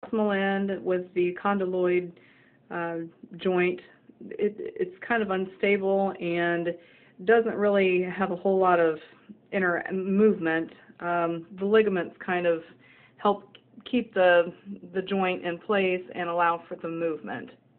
proximal end with the condyloid joint, it's kind of unstable and doesn't really have a whole lot of inner movement. The ligaments kind of help keep the joint in place and allow for the movement.